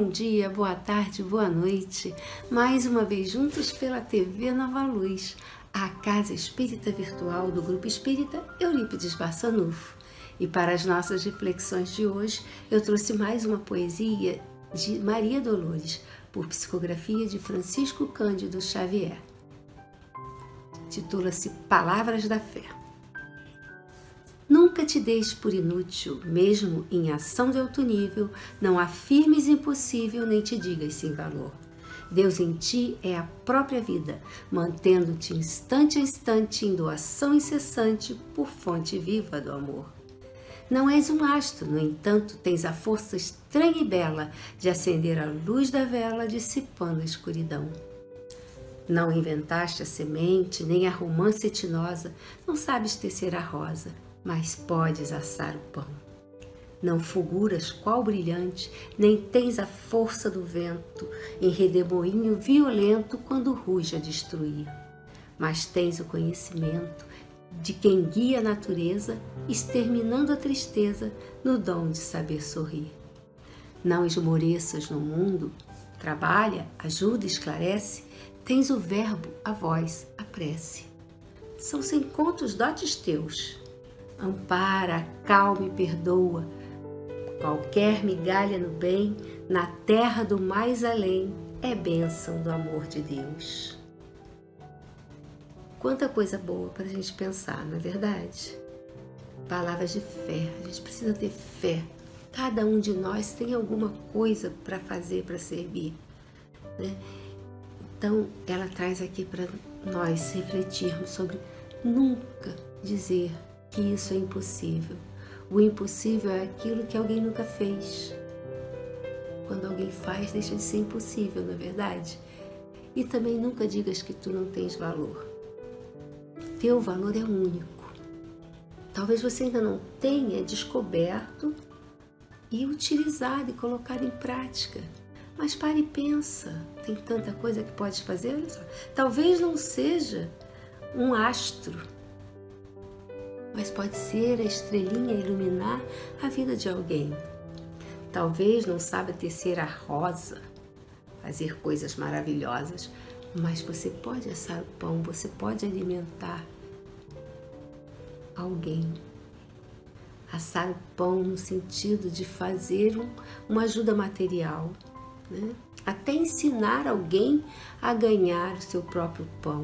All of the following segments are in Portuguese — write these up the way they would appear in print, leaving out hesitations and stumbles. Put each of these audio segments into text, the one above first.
Bom dia, boa tarde, boa noite. Mais uma vez juntos pela TV Nova Luz, a casa espírita virtual do Grupo Espírita Eurípides Barçanufo. E para as nossas reflexões de hoje, eu trouxe mais uma poesia de Maria Dolores, por psicografia de Francisco Cândido Xavier. Titula-se Palavras da Fé. Nunca te deixes por inútil, mesmo em ação de alto nível, não afirmes impossível, nem te digas sem valor. Deus em ti é a própria vida, mantendo-te instante a instante em doação incessante por fonte viva do amor. Não és um astro, no entanto, tens a força estranha e bela de acender a luz da vela, dissipando a escuridão. Não inventaste a semente, nem a romã cetinosa, não sabes tecer a rosa, mas podes assar o pão. Não fulguras qual brilhante, nem tens a força do vento, em redemoinho violento quando ruge a destruir. Mas tens o conhecimento de quem guia a natureza, exterminando a tristeza no dom de saber sorrir. Não esmoreças no mundo, trabalha, ajuda, esclarece, tens o verbo, a voz, a prece. São sem conta os dotes teus. Ampara, acalma e perdoa. Qualquer migalha no bem, na terra do mais além, é bênção do amor de Deus. Quanta coisa boa para a gente pensar, não é verdade? Palavras de fé, a gente precisa ter fé. Cada um de nós tem alguma coisa para fazer, para servir, né? Então, ela traz aqui para nós refletirmos sobre nunca dizer que isso é impossível. O impossível é aquilo que alguém nunca fez. Quando alguém faz, deixa de ser impossível, não é verdade? E também nunca digas que tu não tens valor. Teu valor é único. Talvez você ainda não tenha descoberto e utilizado e colocado em prática. Mas pare e pensa, tem tanta coisa que pode fazer, olha só. Talvez não seja um astro, mas pode ser a estrelinha a iluminar a vida de alguém. Talvez não saiba tecer a rosa, fazer coisas maravilhosas, mas você pode assar o pão, você pode alimentar alguém. Assar o pão no sentido de fazer uma ajuda material, né? Até ensinar alguém a ganhar o seu próprio pão.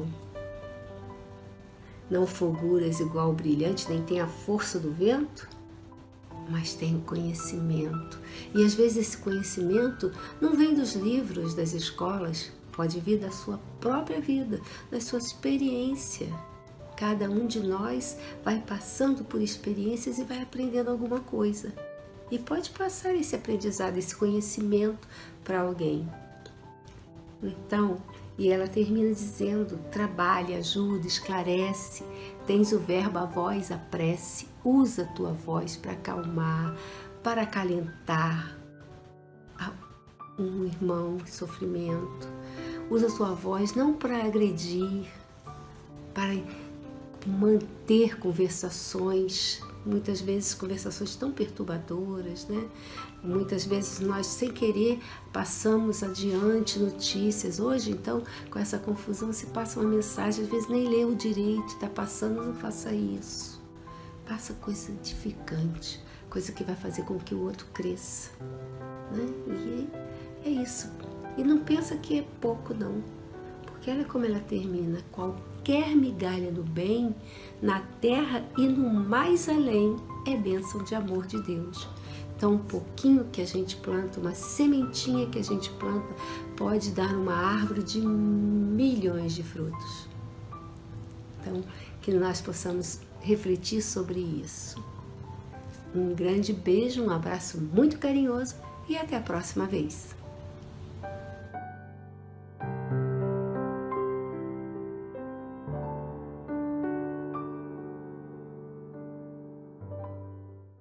Não fulguras igual brilhante, nem tem a força do vento, mas tem o conhecimento. E às vezes esse conhecimento não vem dos livros das escolas, pode vir da sua própria vida, da sua experiência. Cada um de nós vai passando por experiências e vai aprendendo alguma coisa. E pode passar esse aprendizado, esse conhecimento para alguém. Então, e ela termina dizendo, trabalha, ajuda, esclarece, tens o verbo, a voz, a prece, usa a tua voz para acalmar, para acalentar um irmão em sofrimento. Usa a tua voz não para agredir, para manter conversações, muitas vezes conversações tão perturbadoras, né? Muitas vezes nós, sem querer, passamos adiante notícias. Hoje, então, com essa confusão, se passa uma mensagem, às vezes nem leu direito, está passando, não faça isso. Passa coisa edificante, coisa que vai fazer com que o outro cresça, né? E é isso. E não pensa que é pouco, não. Porque olha como ela termina. Qualquer migalha do bem, na terra e no mais além, é bênção de amor de Deus. Então, um pouquinho que a gente planta, uma sementinha que a gente planta, pode dar uma árvore de milhões de frutos. Então, que nós possamos refletir sobre isso. Um grande beijo, um abraço muito carinhoso e até a próxima vez.